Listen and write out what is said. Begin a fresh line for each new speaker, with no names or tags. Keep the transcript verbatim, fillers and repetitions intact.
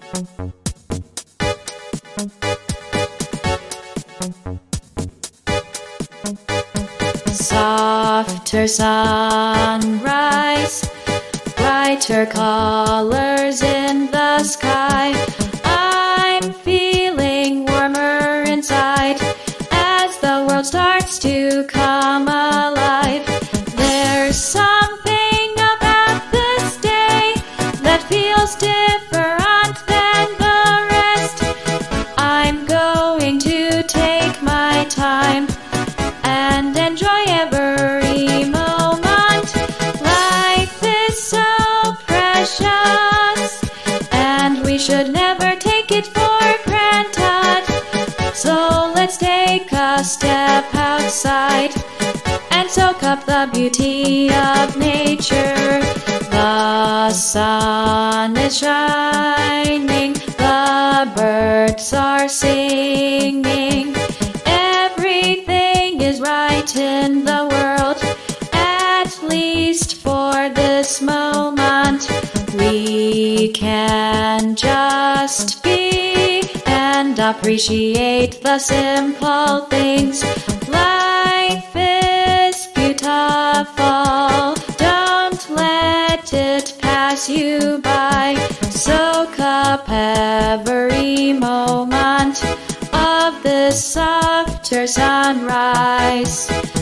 Softer sunrise, brighter colors in the sky. I'm feeling warmer inside as the world starts to come alive. There's something about this day that feels different than the rest. I'm going to take my time and enjoy every moment. Life is so precious, and we should never take it for granted. So let's take a step outside and soak up the beauty of nature. The sun is shining, the birds are singing. Everything is right in the world, at least for this moment. We can just be and appreciate the simple things. Life is beautiful, don't let it pass you by. Soak up every moment of this softer sunrise.